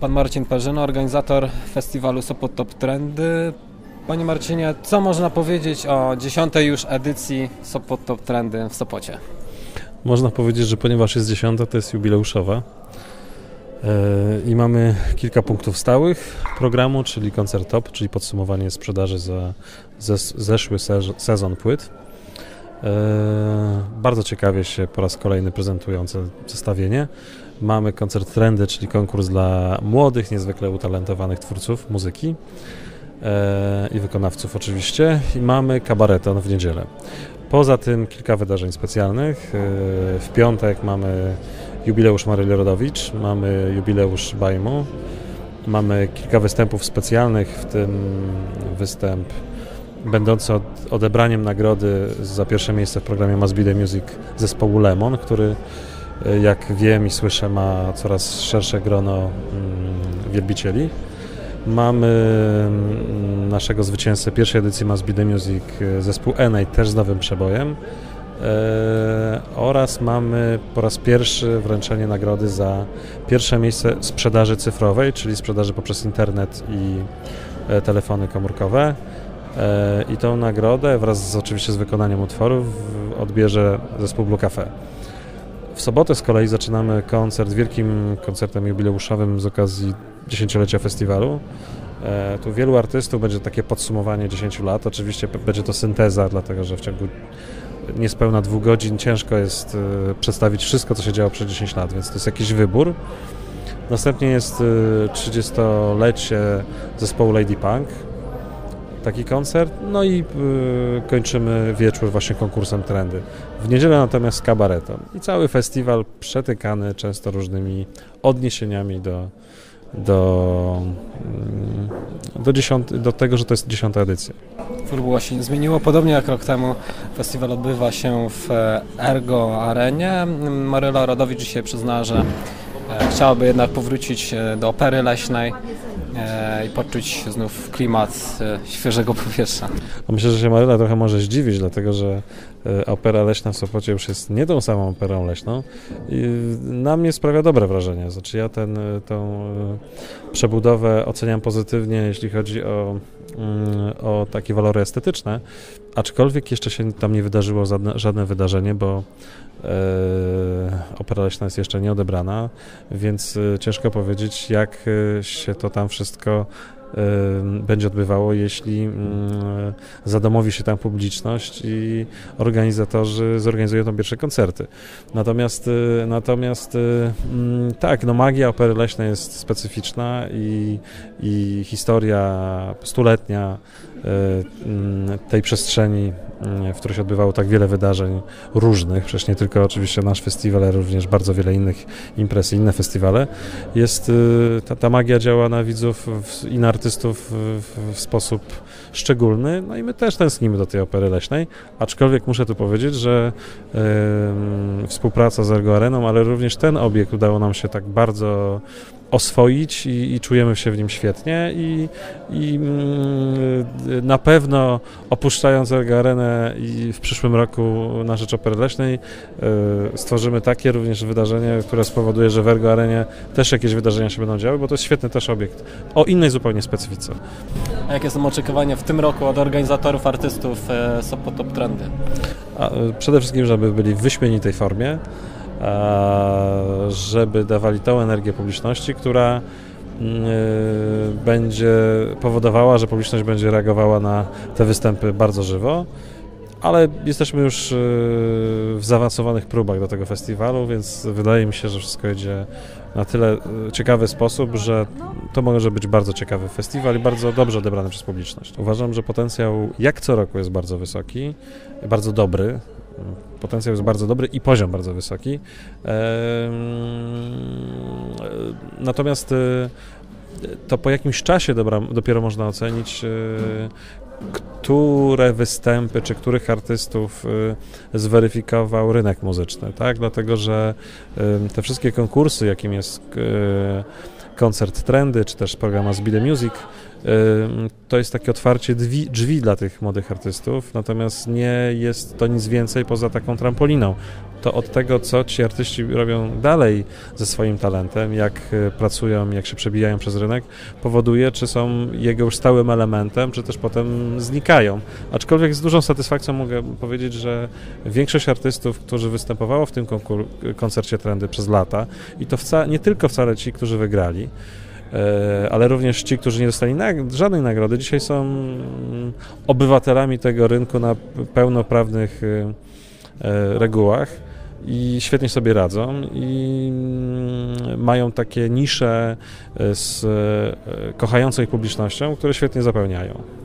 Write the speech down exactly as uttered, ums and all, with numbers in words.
Pan Marcin Parzyna, organizator festiwalu Sopot Top Trendy. Panie Marcinie, co można powiedzieć o dziesiątej już edycji Sopot Top Trendy w Sopocie? Można powiedzieć, że ponieważ jest dziesiąta, to jest jubileuszowa i mamy kilka punktów stałych programu, czyli koncert top, czyli podsumowanie sprzedaży za zeszły sezon płyt. Bardzo ciekawie się po raz kolejny prezentujące zestawienie. Mamy koncert trendy, czyli konkurs dla młodych, niezwykle utalentowanych twórców muzyki i wykonawców oczywiście. I mamy kabareton w niedzielę. Poza tym kilka wydarzeń specjalnych. W piątek mamy jubileusz Maryli Rodowicz, mamy jubileusz Bajmu, mamy kilka występów specjalnych, w tym występ będący od, odebraniem nagrody za pierwsze miejsce w programie Must Be The Music zespołu Lemon, który, jak wiem i słyszę, ma coraz szersze grono mm, wielbicieli. Mamy naszego zwycięzcę pierwszej edycji Must Be The Music, zespół N A, też z nowym przebojem. E, oraz mamy po raz pierwszy wręczenie nagrody za pierwsze miejsce sprzedaży cyfrowej, czyli sprzedaży poprzez internet i e, telefony komórkowe. E, I tą nagrodę wraz z, oczywiście z wykonaniem utworów odbierze zespół Blue Cafe. W sobotę z kolei zaczynamy koncert, wielkim koncertem jubileuszowym z okazji dziesięciolecia festiwalu. E, tu wielu artystów, będzie takie podsumowanie dziesięciu lat. Oczywiście będzie to synteza, dlatego że w ciągu niespełna dwóch godzin ciężko jest e, przedstawić wszystko, co się działo przez dziesięć lat, więc to jest jakiś wybór. Następnie jest e, trzydziestolecie zespołu Lady Punk, taki koncert, no i y, kończymy wieczór właśnie konkursem trendy. W niedzielę natomiast kabareton i cały festiwal przetykany często różnymi odniesieniami do, do, y, do, dziesiąt, do tego, że to jest dziesiąta edycja. Formuła się nie zmieniło, podobnie jak rok temu festiwal odbywa się w Ergo Arenie. Maryla Rodowicz dzisiaj przyznała, że chciałaby jednak powrócić do Opery Leśnej i poczuć znów klimat świeżego powietrza. Myślę, że się Maryla trochę może zdziwić, dlatego że Opera Leśna w Sopocie już jest nie tą samą operą leśną i na mnie sprawia dobre wrażenie. Znaczy ja ten, tą przebudowę oceniam pozytywnie, jeśli chodzi o, o takie walory estetyczne, aczkolwiek jeszcze się tam nie wydarzyło żadne, żadne wydarzenie, bo e, Opera Leśna jest jeszcze nie odebrana, więc e, ciężko powiedzieć, jak e, się to tam wszystko będzie odbywało, jeśli zadomowi się tam publiczność i organizatorzy zorganizują tam pierwsze koncerty. Natomiast, natomiast tak, no magia Opery Leśnej jest specyficzna i, i historia stuletnia tej przestrzeni, w której się odbywało tak wiele wydarzeń różnych, przecież nie tylko oczywiście nasz festiwal, ale również bardzo wiele innych imprez i inne festiwale, jest, ta, ta magia działa na widzów i na artystów w, w sposób szczególny, no i my też tęsknimy do tej Opery Leśnej, aczkolwiek muszę tu powiedzieć, że y, współpraca z Ergo Areną, ale również ten obiekt udało nam się tak bardzo oswoić i, i czujemy się w nim świetnie i, i mm, na pewno opuszczając Ergo Arenę i w przyszłym roku na rzecz Opery Leśnej y, stworzymy takie również wydarzenie, które spowoduje, że w Ergo Arenie też jakieś wydarzenia się będą działy, bo to jest świetny też obiekt o innej zupełnie specyfice. A jakie są oczekiwania w tym roku od organizatorów, artystów e, Sopot Top Trendy? A, przede wszystkim, żeby byli w wyśmienitej formie, żeby dawali tą energię publiczności, która będzie powodowała, że publiczność będzie reagowała na te występy bardzo żywo, ale jesteśmy już w zaawansowanych próbach do tego festiwalu, więc wydaje mi się, że wszystko idzie na tyle ciekawy sposób, że to może być bardzo ciekawy festiwal i bardzo dobrze odebrany przez publiczność. Uważam, że potencjał jak co roku jest bardzo wysoki, bardzo dobry. Potencjał jest bardzo dobry i poziom bardzo wysoki. Natomiast to po jakimś czasie dobra, dopiero można ocenić, które występy czy których artystów zweryfikował rynek muzyczny, tak? Dlatego, że te wszystkie konkursy, jakim jest koncert trendy, czy też program Must Be The Music, to jest takie otwarcie drzwi, drzwi dla tych młodych artystów, natomiast nie jest to nic więcej poza taką trampoliną. to od tego, co ci artyści robią dalej ze swoim talentem, jak pracują, jak się przebijają przez rynek, powoduje, czy są jego już stałym elementem, czy też potem znikają. Aczkolwiek z dużą satysfakcją mogę powiedzieć, że większość artystów, którzy występowało w tym konkur- koncercie Trendy przez lata, i to wca- nie tylko wcale ci, którzy wygrali, ale również ci, którzy nie dostali nag- żadnej nagrody, dzisiaj są obywatelami tego rynku na pełnoprawnych regułach i świetnie sobie radzą i mają takie nisze z kochającą ich publicznością, które świetnie zapełniają.